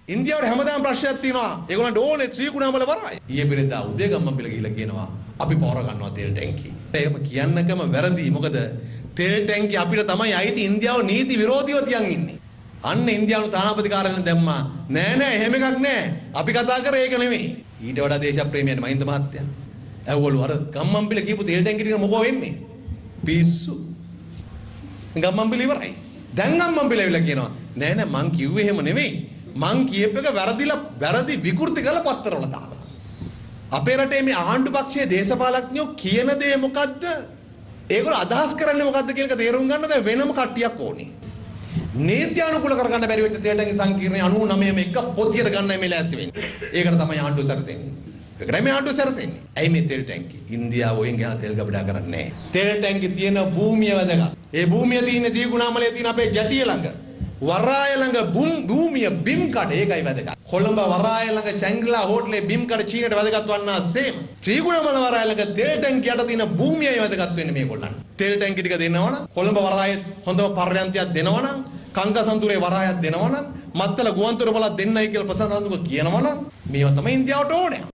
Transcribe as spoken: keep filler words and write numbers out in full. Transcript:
ඉන්දියාවට හැමදාම ප්‍රශ්නයක් තියෙනවා. ඒගොල්ලන්ට ඕනේ ත්‍රිකුණාමල වරාය. ඊයේ පෙරේදා උදේ ගම්මන්පිල ගිහිල්ලා කියනවා අපි පවර ගන්නවා තෙල් ටැංකිය. ඒකම කියන්නකම වැරදි. මොකද තෙල් ටැංකිය අපිට තමයි අයිති. ඉන්දියාව නීති විරෝධීව තියන් ඉන්නේ. අන්න ඉන්දියානු තානාපති කාර්යාලයෙන් දැම්මා. නෑ නෑ එහෙම එකක් නෑ. අපි කතා කරේ ඒක නෙමෙයි. ඊට වඩා දේශප්‍රේමියන් මහින්ද මහත්තයා. ඇව්වලු අර ගම්මන්පිල කියපු තෙල් ටැංකිය ටික මොකෝ වෙන්නේ? පිස්සු. ගම්මන්පිල ඉවරයි. දැන් ගම්මන්පිල ඇවිල්ලා කියනවා නෑ නෑ මං කිව්වේ එහෙම නෙමෙයි. මං කියප එක වැරදිලා වැරදි විකෘති කරලා පත්තරවල දානවා. අපේ රටේ මේ ආණ්ඩු පක්ෂයේ දේශපාලඥයෝ කියන දේ මොකද්ද? ඒගොල්ලෝ අදහස් කරන්නේ මොකද්ද කියන එක තේරුම් ගන්න දැන් වෙනම කට්ටියක් ඕනේ. නීත්‍යානුකූල කරගන්න බැරි වෙච්ච තේටංගි සංකීර්ණය අනූනවයම එක පොතියට ගන්නයි මේ ලෑස්ති වෙන්නේ. ඒකට තමයි ආණ්ඩුව සැරසෙන්නේ. ඒකටයි මේ ආණ්ඩුව සැරසෙන්නේ. ඇයි මේ තෙල් ටැංකි? ඉන්දියාව ඔයෙන් ගහන තෙල් ගබඩා කරන්නේ නැහැ. තෙල් ටැංකි තියෙන භූමිය වැදගත්. ඒ භූමිය තියෙන ත්‍රිකුණාමලයේ තියෙන අපේ ජටිය ළඟ වරාය ළඟ භූමිය බිම් කඩ ඒකයි වැදගත්. කොළඹ වරාය ළඟ ශැංග්‍රිලා හෝටලේ බිම් කඩ චීනට වැදගත් වන්නා සේම. ත්‍රිකුණාමල වරාය ළඟ තෙල් ටැංකියට තියෙන භූමියයි වැදගත් වෙන්නේ මේගොල්ලන්ට. තෙල් ටැංකි ටික දෙනවනම් කොළඹ වරායේ හොඳම පර්යන්තයක් දෙනවනම් කංගසන්තුරේ වරායක් දෙනවනම් මත්තල ගුවන්තොට බලක් දෙන්නයි කියලා ප්‍රසන්න රඳුක කියනවනම් මේවා තමයි ඉන්දියාවට ඕනේ.